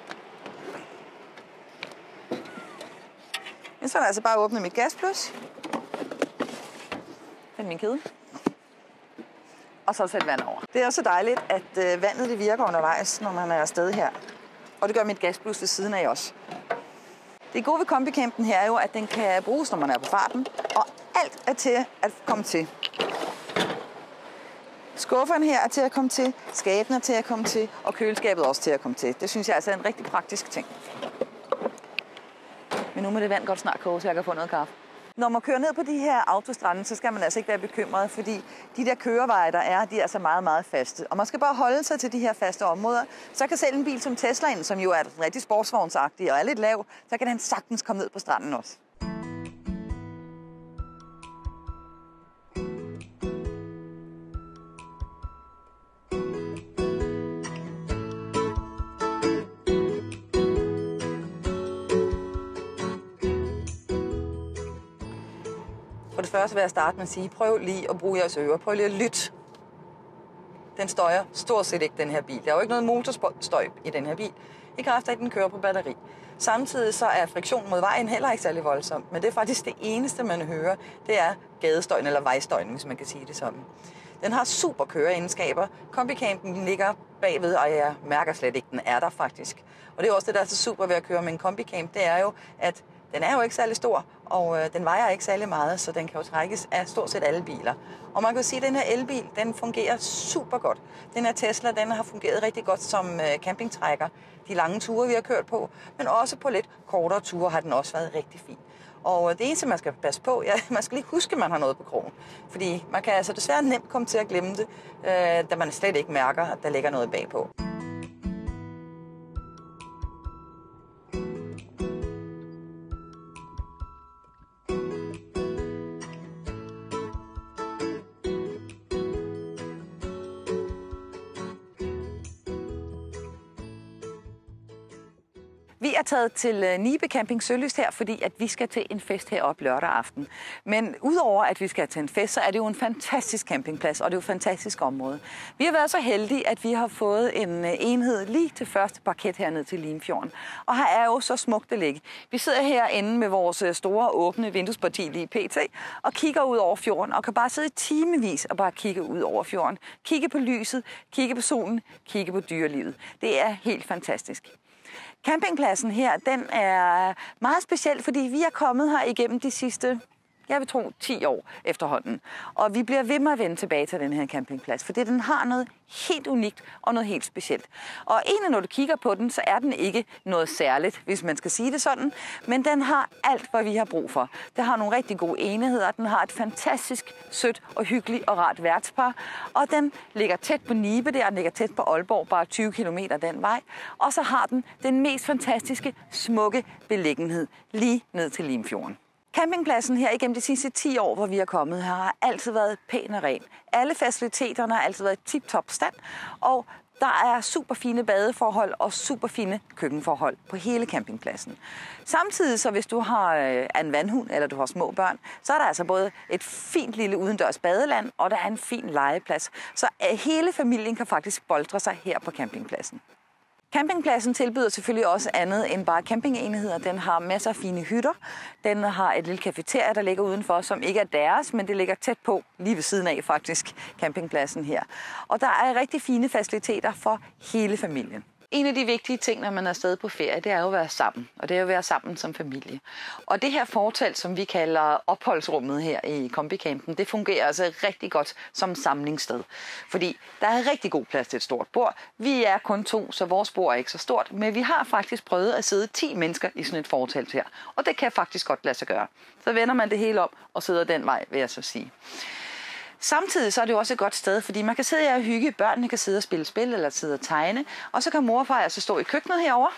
Men så er det altså bare at åbne mit gasplus. Find min kedel. Og så sætte vand over. Det er også dejligt, at vandet det virker undervejs, når man er afsted her. Og det gør mit gasplus ved siden af også. Det gode ved kombicampen her er jo, at den kan bruges, når man er på farten. Og alt er til at komme til. Skufferne her er til at komme til, skabene er til at komme til, og køleskabet også til at komme til. Det synes jeg altså er en rigtig praktisk ting. Men nu må det vand godt snart koge, så jeg kan få noget kaffe. Når man kører ned på de her autostrande, så skal man altså ikke være bekymret, fordi de der køreveje, der er, de er altså meget, meget faste. Og man skal bare holde sig til de her faste områder. Så kan selv en bil som Teslaen, som jo er rigtig sportsvognsagtig og er lidt lav, så kan den sagtens komme ned på stranden også. For det første vil jeg starte med at sige, prøv lige at bruge jeres ører. Prøv lige at lytte. Den støjer stort set ikke, den her bil. Der er jo ikke noget motorstøj i den her bil, i kraft af, at den kører på batteri. Samtidig så er friktionen mod vejen heller ikke særlig voldsom, men det er faktisk det eneste, man hører, det er gadestøjen eller vejstøjen, hvis man kan sige det sådan. Den har super køreegenskaber. Kombicampen ligger bagved, og jeg mærker slet ikke, den er der faktisk. Og det er også det, der er så super ved at køre med en kombicamp, det er jo, at den er jo ikke særlig stor, og den vejer ikke særlig meget, så den kan jo trækkes af stort set alle biler. Og man kan sige, at den her elbil, den fungerer super godt. Den her Tesla, den har fungeret rigtig godt som campingtrækker. De lange ture, vi har kørt på, men også på lidt kortere ture har den også været rigtig fin. Og det eneste, man skal passe på, ja, man skal lige huske, at man har noget på krogen. Fordi man kan altså desværre nemt komme til at glemme det, da man slet ikke mærker, at der ligger noget bagpå. Vi er taget til Nibe Camping Sølyst her, fordi at vi skal til en fest heroppe lørdag aften. Men udover at vi skal til en fest, så er det jo en fantastisk campingplads, og det er jo et fantastisk område. Vi har været så heldige, at vi har fået en enhed lige til første parket hernede til Limfjorden. Og her er jo så smukt at ligge. Vi sidder herinde med vores store åbne vinduesparti lige pt. Og kigger ud over fjorden, og kan bare sidde timevis og bare kigge ud over fjorden. Kigge på lyset, kigge på solen, kigge på dyrelivet. Det er helt fantastisk. Campingpladsen her, den er meget speciel, fordi vi er kommet her igennem de sidste, jeg vil tro, 10 år efterhånden. Og vi bliver ved med at vende tilbage til den her campingplads, fordi den har noget helt unikt og noget helt specielt. Og egentlig, når du kigger på den, så er den ikke noget særligt, hvis man skal sige det sådan, men den har alt, hvad vi har brug for. Den har nogle rigtig gode enheder, den har et fantastisk sødt og hyggeligt og rart værtspar, og den ligger tæt på Nibe der, den ligger tæt på Aalborg, bare 20 km den vej, og så har den mest fantastiske, smukke beliggenhed lige ned til Limfjorden. Campingpladsen her igennem de sidste 10 år, hvor vi er kommet her, har altid været pæn og ren. Alle faciliteterne har altid været i tip-top stand, og Der er super fine badeforhold og super fine køkkenforhold på hele campingpladsen. Samtidig så hvis du har en vandhund eller du har små børn, så er der altså både et fint lille udendørs badeland, og der er en fin legeplads. Så hele familien kan faktisk boltre sig her på campingpladsen. Campingpladsen tilbyder selvfølgelig også andet end bare campingenheder. Den har masser af fine hytter. Den har et lille cafeteria, der ligger udenfor, som ikke er deres, men det ligger tæt på, lige ved siden af faktisk, campingpladsen her. Og der er rigtig fine faciliteter for hele familien. En af de vigtige ting, når man er afsted på ferie, det er jo at være sammen. Og det er jo at være sammen som familie. Og det her fortelt, som vi kalder opholdsrummet her i kombicampen, det fungerer altså rigtig godt som samlingssted. Fordi der er rigtig god plads til et stort bord. Vi er kun 2, så vores bord er ikke så stort. Men vi har faktisk prøvet at sidde 10 mennesker i sådan et fortelt her. Og det kan faktisk godt lade sig gøre. Så vender man det hele op og sidder den vej, vil jeg så sige. Samtidig så er det jo også et godt sted, fordi man kan sidde her og hygge. Børnene kan sidde og spille spil eller sidde og tegne. Og så kan mor og far altså stå i køkkenet herovre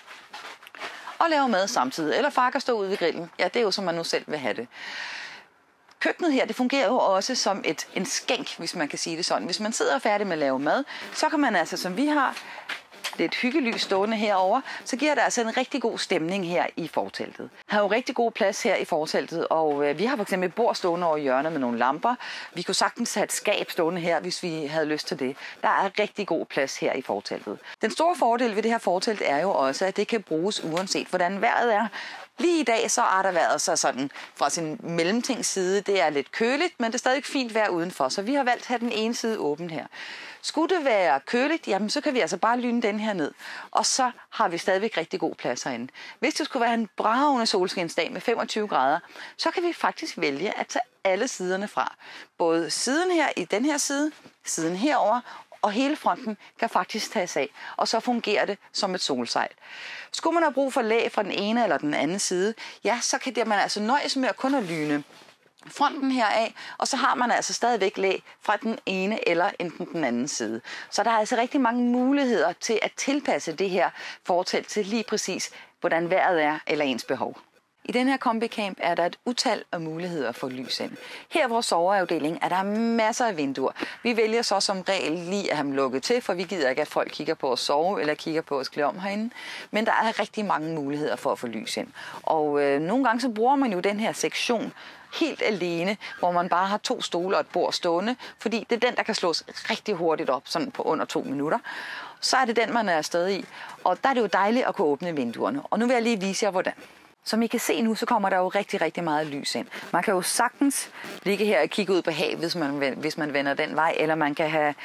og lave mad samtidig. Eller far kan stå ude ved grillen. Ja, det er jo som man nu selv vil have det. Køkkenet her, det fungerer jo også som en skænk, hvis man kan sige det sådan. Hvis man sidder færdig med at lave mad, så kan man altså, som vi har, lidt hyggelys stående herover, så giver det altså en rigtig god stemning her i forteltet. Der er jo rigtig god plads her i forteltet, og vi har for eksempel et bord stående over hjørnet med nogle lamper. Vi kunne sagtens have et skab stående her, hvis vi havde lyst til det. Der er rigtig god plads her i forteltet. Den store fordel ved det her fortelt er jo også, at det kan bruges uanset hvordan vejret er. Lige i dag så har der været så sådan fra sin mellemtingsside. Det er lidt køligt, men det er stadig fint vejr udenfor, så vi har valgt at have den ene side åben her. Skulle det være køligt, jamen så kan vi altså bare lyne den her ned, og så har vi stadigvæk rigtig god plads herinde. Hvis det skulle være en bragende solskinsdag med 25 grader, så kan vi faktisk vælge at tage alle siderne fra. Både siden her i den her side, siden herover og hele fronten kan faktisk tages af, og så fungerer det som et solsejl. Skulle man have brug for læ fra den ene eller den anden side, ja, så kan man altså nøjes med at kun at lyne fronten heraf, og så har man altså stadigvæk læ fra den ene eller enten den anden side. Så der er altså rigtig mange muligheder til at tilpasse det her fortelt til lige præcis, hvordan vejret er eller ens behov. I den her kombicamp er der et utal af muligheder for lys ind. Her i vores soveafdeling er der masser af vinduer. Vi vælger så som regel lige at have dem lukket til, for vi gider ikke, at folk kigger på os sove eller kigger på os klæde om herinde. Men der er rigtig mange muligheder for at få lys ind. Og nogle gange så bruger man jo den her sektion helt alene, hvor man bare har 2 stole og et bord stående, fordi det er den, der kan slås rigtig hurtigt op, sådan på under 2 minutter. Så er det den, man er afsted i. Og der er det jo dejligt at kunne åbne vinduerne. Og nu vil jeg lige vise jer, hvordan. Som I kan se nu, så kommer der jo rigtig, rigtig meget lys ind. Man kan jo sagtens ligge her og kigge ud på havet, hvis man vender den vej, eller man kan have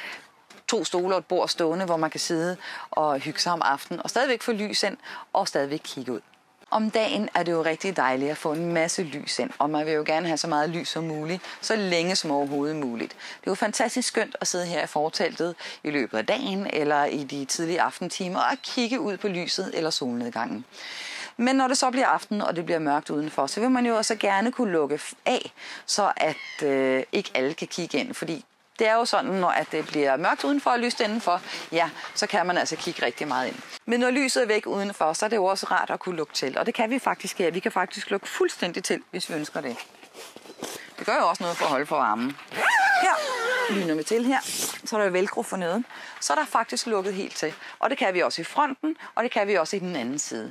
2 stole og et bord stående, hvor man kan sidde og hygge sig om aftenen, og stadigvæk få lys ind, og stadigvæk kigge ud. Om dagen er det jo rigtig dejligt at få en masse lys ind, og man vil jo gerne have så meget lys som muligt, så længe som overhovedet muligt. Det er jo fantastisk skønt at sidde her i forteltet i løbet af dagen, eller i de tidlige aftentimer, og kigge ud på lyset eller solnedgangen. Men når det så bliver aften, og det bliver mørkt udenfor, så vil man jo også gerne kunne lukke af, så at ikke alle kan kigge ind. Fordi det er jo sådan, når det bliver mørkt udenfor og lyst indenfor, ja, så kan man altså kigge rigtig meget ind. Men når lyset er væk udenfor, så er det jo også rart at kunne lukke til. Og det kan vi faktisk her. Vi kan faktisk lukke fuldstændig til, hvis vi ønsker det. Det gør jo også noget for at holde for varmen. Her lyner vi til her, så er der velcro for neden. Så er der faktisk lukket helt til. Og det kan vi også i fronten, og det kan vi også i den anden side.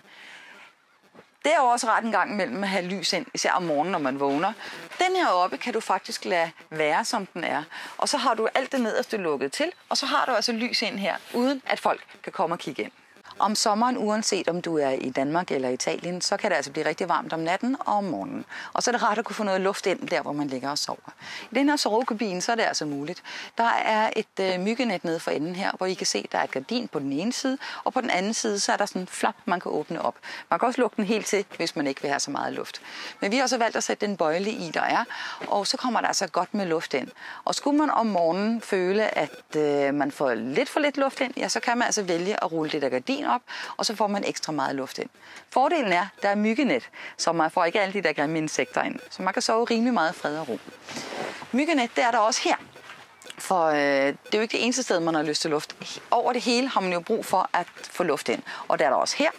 Det er jo også ret en gang imellem at have lys ind, især om morgenen, når man vågner. Den her oppe kan du faktisk lade være, som den er. Og så har du alt det nederste lukket til, og så har du altså lys ind her, uden at folk kan komme og kigge ind. Om sommeren, uanset om du er i Danmark eller Italien, så kan det altså blive rigtig varmt om natten og om morgenen. Og så er det rart at kunne få noget luft ind der, hvor man ligger og sover. I den her sovekabine, så er det altså muligt. Der er et myggenet nede for enden her, hvor I kan se, der er et gardin på den ene side, og på den anden side, så er der sådan en flap, man kan åbne op. Man kan også lukke den helt til, hvis man ikke vil have så meget luft. Men vi har også valgt at sætte den bøjle i, der er, og så kommer der altså godt med luft ind. Og skulle man om morgenen føle, at man får lidt for lidt luft ind, ja, så kan man altså vælge at rulle det der gardin op, og så får man ekstra meget luft ind. Fordelen er, at der er myggenet, så man får ikke alle de der grimme insekter ind. Så man kan sove rimelig meget fred og ro. Myggenet, det er der også her. For det er jo ikke det eneste sted, man har lyst til luft. Over det hele har man jo brug for at få luft ind. Og der er der også her.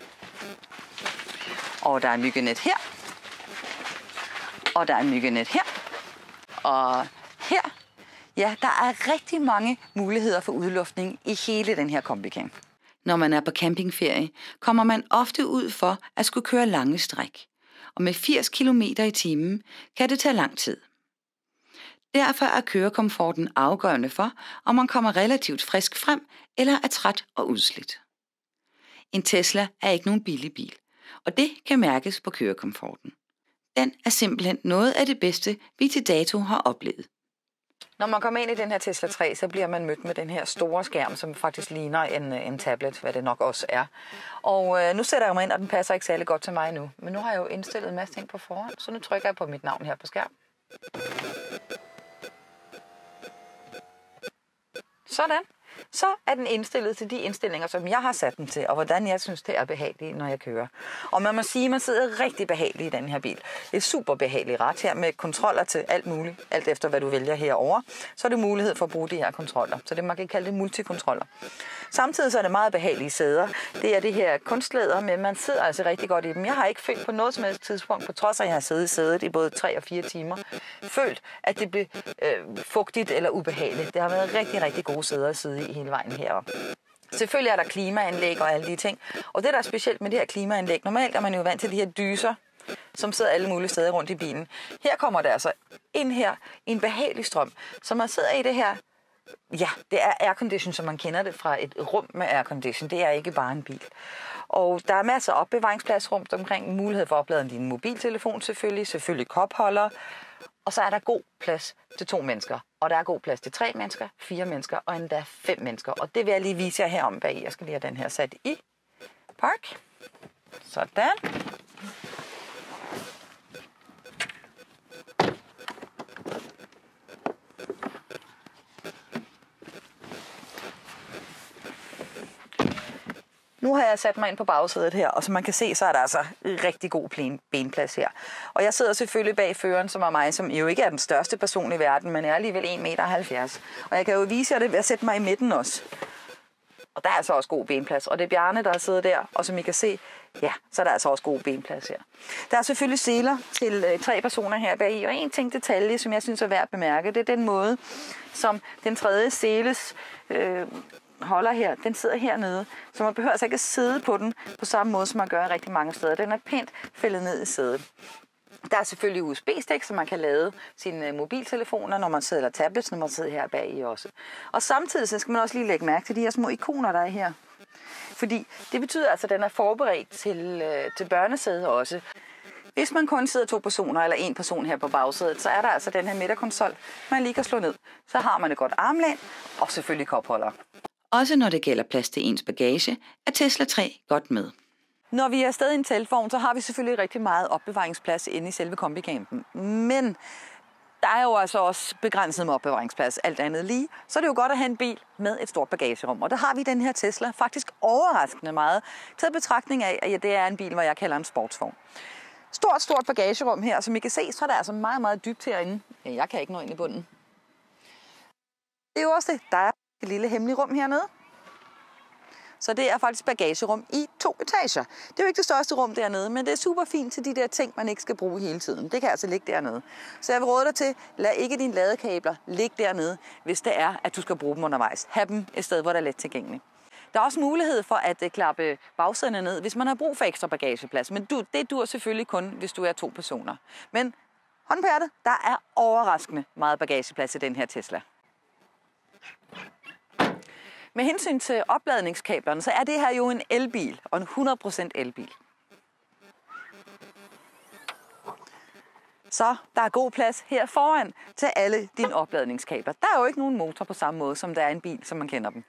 Og der er myggenet her. Og der er myggenet her. Og her. Ja, der er rigtig mange muligheder for udluftning i hele den her kombicamp. Når man er på campingferie, kommer man ofte ud for at skulle køre lange stræk. Og med 80 km i timen kan det tage lang tid. Derfor er kørekomforten afgørende for, om man kommer relativt frisk frem eller er træt og udslidt. En Tesla er ikke nogen billig bil, og det kan mærkes på kørekomforten. Den er simpelthen noget af det bedste, vi til dato har oplevet. Når man kommer ind i den her Tesla 3, så bliver man mødt med den her store skærm, som faktisk ligner en tablet, hvad det nok også er. Og nu sætter jeg mig ind, og den passer ikke særlig godt til mig nu. Men nu har jeg jo indstillet en masse ting på forhånd, så nu trykker jeg på mit navn her på skærmen. Sådan. Så er den indstillet til de indstillinger, som jeg har sat den til, og hvordan jeg synes, det er behageligt, når jeg kører. Og man må sige, at man sidder rigtig behageligt i den her bil. Det er super behageligt ret her med kontroller til alt muligt, alt efter hvad du vælger herover. Så er det mulighed for at bruge de her kontroller. Så det man kan kalde det multikontroller. Samtidig så er det meget behagelige sæder. Det er det her kunstlæder, men man sidder altså rigtig godt i dem. Jeg har ikke følt på noget som helst tidspunkt, på trods af at jeg har siddet i sædet i både 3 og 4 timer, følt, at det blev fugtigt eller ubehageligt. Det har været rigtig, rigtig gode sæder at sidde i hele vejen heroppe. Selvfølgelig er der klimaanlæg og alle de ting. Og det, der er specielt med det her klimaanlæg, normalt er man jo vant til de her dyser, som sidder alle mulige steder rundt i bilen. Her kommer det altså ind her i en behagelig strøm, så man sidder i det her. Ja, det er aircondition, som man kender det fra et rum med aircondition. Det er ikke bare en bil. Og der er masser af opbevaringsplads rundt omkring. Mulighed for at oplade din mobiltelefon selvfølgelig kopholder. Og så er der god plads til 2 mennesker. Og der er god plads til 3 mennesker, 4 mennesker og endda 5 mennesker. Og det vil jeg lige vise jer herom bag. Jeg skal lige have den her sat i park. Sådan. Nu har jeg sat mig ind på bagsædet her, og som man kan se, så er der altså rigtig god benplads her. Og jeg sidder selvfølgelig bag føreren, som er mig, som jo ikke er den største person i verden, men er alligevel 1,70 meter. Og jeg kan jo vise jer det ved at sætte mig i midten også. Og der er altså også god benplads. Og det er Bjarne, der sidder der, og som I kan se, ja, så er der altså også god benplads her. Der er selvfølgelig seler til 3 personer her bag, og en ting detalje, som jeg synes er værd at bemærke, det er den måde, som den tredje seles holder her, den sidder hernede, så man behøver altså ikke at sidde på den på samme måde, som man gør rigtig mange steder. Den er pænt fældet ned i sædet. Der er selvfølgelig USB-stik, så man kan lade sine mobiltelefoner, når man sidder, eller tablets, når man sidder her bag i også. Og samtidig så skal man også lige lægge mærke til de her små ikoner, der er her. Fordi det betyder altså, at den er forberedt til børnesæde også. Hvis man kun sidder 2 personer eller 1 person her på bagsædet, så er der altså den her midterkonsol, man lige kan slå ned. Så har man et godt armlæn og selvfølgelig kopholder. Også når det gælder plads til ens bagage, er Tesla 3 godt med. Når vi er afsted i en teltvogn, så har vi selvfølgelig rigtig meget opbevaringsplads inde i selve kombicampen. Men der er jo altså også begrænset med opbevaringsplads, alt andet lige. Så er det jo godt at have en bil med et stort bagagerum. Og der har vi den her Tesla faktisk overraskende meget taget betragtning af, at det er en bil, hvor jeg kalder en sportsvogn. Stort bagagerum her, som I kan se, så er der altså meget, meget dybt herinde. Jeg kan ikke nå ind i bunden. Det er jo også det. Der er et lille hemmeligt rum hernede. Så det er faktisk bagagerum i 2 etager. Det er jo ikke det største rum dernede, men det er super fint til de der ting, man ikke skal bruge hele tiden. Det kan altså ligge dernede. Så jeg vil råde dig til, lad ikke dine ladekabler ligge dernede, hvis det er, at du skal bruge dem undervejs. Ha' dem et sted, hvor der er let tilgængeligt. Der er også mulighed for at klappe bagsæderne ned, hvis man har brug for ekstra bagageplads. Men det dur selvfølgelig kun, hvis du er 2 personer. Men hånd på hjertet, der er overraskende meget bagageplads i den her Tesla. Med hensyn til opladningskablerne, så er det her jo en elbil, og en 100% elbil. Så der er god plads her foran til alle dine opladningskabler. Der er jo ikke nogen motor på samme måde, som der er en bil, som man kender dem.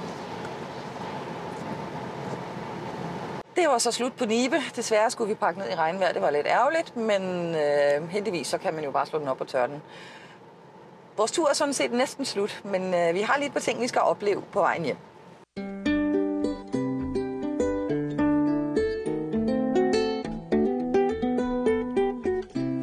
Det var så slut på Nibe. Desværre skulle vi pakke ned i regnvejr. Det var lidt ærgerligt, men heldigvis så kan man jo bare slå den op og tørre den. Vores tur er sådan set næsten slut, men vi har lige et par ting, vi skal opleve på vejen hjem.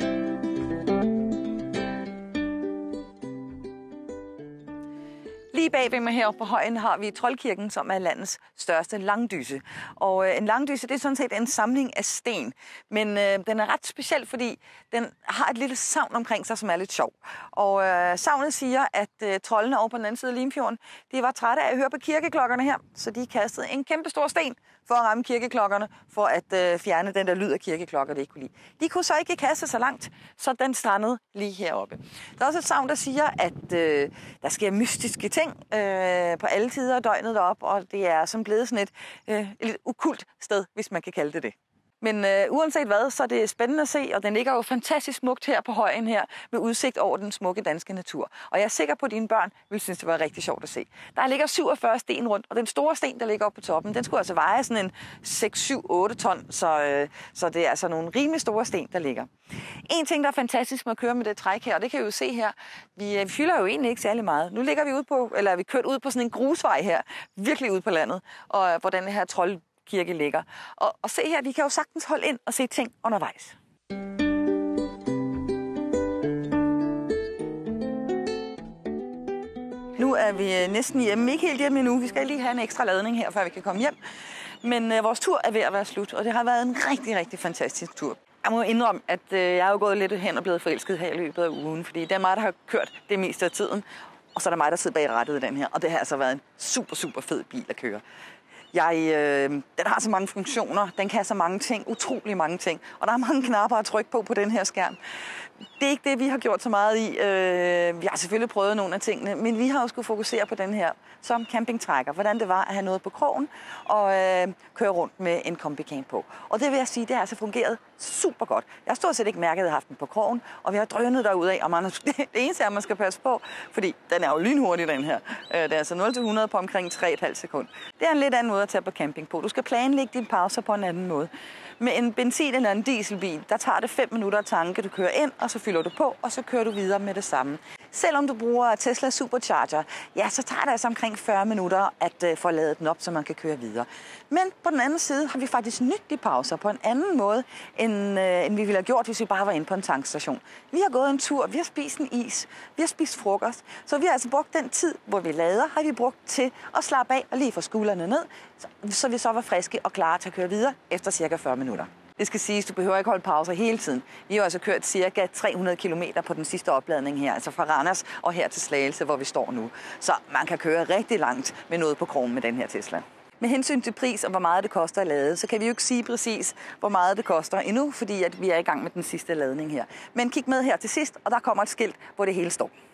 Lige bagved mig heroppe på højen har vi Troldkirken, som er landets største langdyse. Og en langdyse, det er sådan set en samling af sten. Men den er ret speciel, fordi den har et lille sagn omkring sig, som er lidt sjov. Og sagnet siger, at troldene over på den anden side af Limfjorden, de var trætte af at høre på kirkeklokkerne her, så de kastede en kæmpe stor sten for at ramme kirkeklokkerne, for at fjerne den der lyd af kirkeklokker, det ikke kunne lide. De kunne så ikke kaste så langt, så den strandede lige heroppe. Der er også et sagn, der siger, at der sker mystiske ting på alle tider af døgnet deroppe, og det er som blevet sådan et lidt okkult sted, hvis man kan kalde det det. Men uanset hvad, så er det spændende at se, og den ligger jo fantastisk smukt her på højen her, med udsigt over den smukke danske natur. Og jeg er sikker på, at dine børn vil synes, det var rigtig sjovt at se. Der ligger 47 sten rundt, og den store sten, der ligger oppe på toppen, den skulle altså veje sådan en 6-7-8 ton, så det er altså nogle rimelig store sten, der ligger. En ting, der er fantastisk med at køre med det træk her, og det kan I jo se her, vi fylder jo egentlig ikke særlig meget. Nu ligger vi ude på, eller vi kørt ud på sådan en grusvej her, virkelig ude på landet, og hvor den her Troldkirke ligger. Og se her, vi kan jo sagtens holde ind og se ting undervejs. Nu er vi næsten hjemme, ikke helt hjemme endnu. Vi skal lige have en ekstra ladning her, før vi kan komme hjem. Men vores tur er ved at være slut, og det har været en rigtig, rigtig fantastisk tur. Jeg må indrømme, at jeg er jo gået lidt hen og blevet forelsket her i løbet af ugen, fordi det er mig, der har kørt det meste af tiden, og så er der mig, der sidder bag rattet i den her, og det har altså været en super, super fed bil at køre. Den har så mange funktioner, den kan så mange ting, utrolig mange ting, og der er mange knapper at trykke på den her skærm. Det er ikke det, vi har gjort så meget i. Vi har selvfølgelig prøvet nogle af tingene, men vi har jo skulle fokusere på den her som campingtrækker. Hvordan det var at have noget på krogen og køre rundt med en kombicamp på. Og det vil jeg sige, det har altså fungeret super godt. Jeg har stort set ikke mærket, at jeg har haft den på krogen, og vi har drønet derudad. Og det eneste er, at man skal passe på, fordi den er jo lynhurtig, den her. Det er altså 0-100 på omkring 3,5 sekund. Det er en lidt anden måde at tage på camping på. Du skal planlægge dine pauser på en anden måde. Med en benzin- eller en dieselbil, der tager det 5 minutter at tanke. Du kører ind, og så fylder du på, og så kører du videre med det samme. Selvom du bruger Tesla Supercharger, ja, så tager det altså omkring 40 minutter at få ladet den op, så man kan køre videre. Men på den anden side har vi faktisk nydt de pauser på en anden måde, end vi ville have gjort, hvis vi bare var inde på en tankstation. Vi har gået en tur, vi har spist en is, vi har spist frokost, så vi har altså brugt den tid, hvor vi lader, har vi brugt til at slappe af og lige få skuldrene ned, så vi så var friske og klar til at køre videre efter cirka 40 minutter. Det skal siges, du behøver ikke holde pauser hele tiden. Vi har altså kørt cirka 300 km på den sidste opladning her, altså fra Randers og her til Slagelse, hvor vi står nu. Så man kan køre rigtig langt med noget på krogen med den her Tesla. Med hensyn til pris og hvor meget det koster at lade, så kan vi jo ikke sige præcis, hvor meget det koster endnu, fordi at vi er i gang med den sidste ladning her. Men kig med her til sidst, og der kommer et skilt, hvor det hele står.